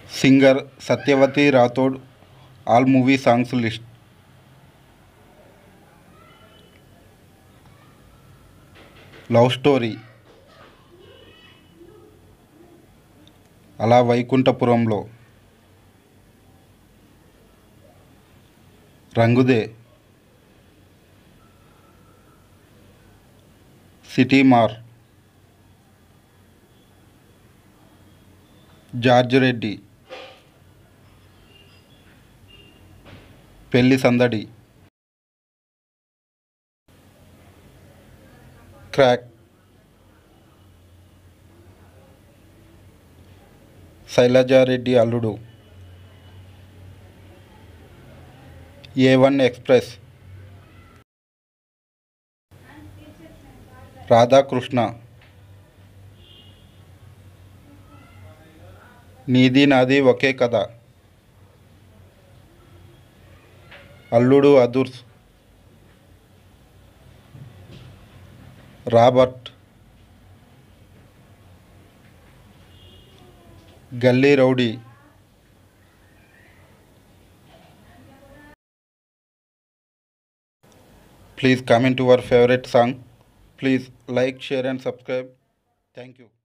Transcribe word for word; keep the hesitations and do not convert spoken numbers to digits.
Singer Satyavati Rathod. All movie songs list. Love story. అలా వైకుంఠపురంలో. Rang De. Seetimaarr. George Reddy. Pelli Sandadi. Krack. Sailaja Reddy Alludu. A one express. Radhakrishna. Needi Naadi Oke Katha. Alludu Adhurs. Robert. Gully Rowdy. Please comment your favorite song. Please like, share and subscribe. Thank you.